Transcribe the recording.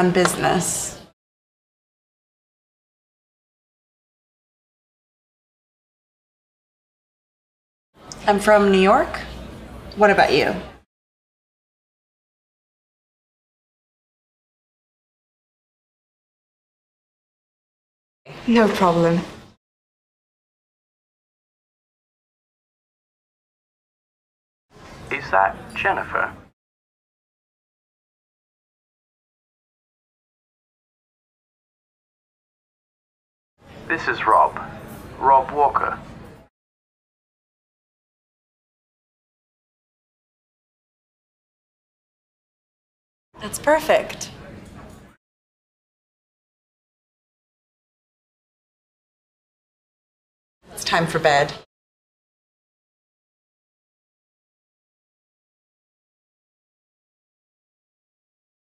on business. I'm from New York. What about you? No problem. Is that Jennifer? This is Rob. Rob Walker. That's perfect. It's time for bed.